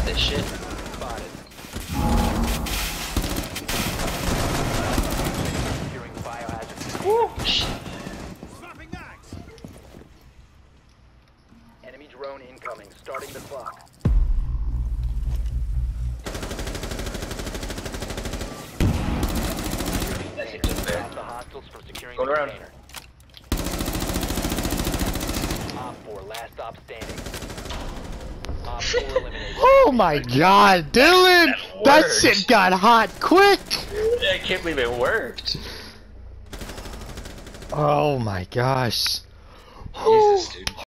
this shit. Spotted. Securing biohazard. Woo! Shit. Enemy drone incoming. Starting the clock. That's it just there. Stop the hostiles from securing Going the around. container. Op 4, last stop standing. Op 4 eliminated. Oh my god, Dylan! That worked. shit got hot quick! I can't believe it worked. Oh my gosh. Jesus, dude.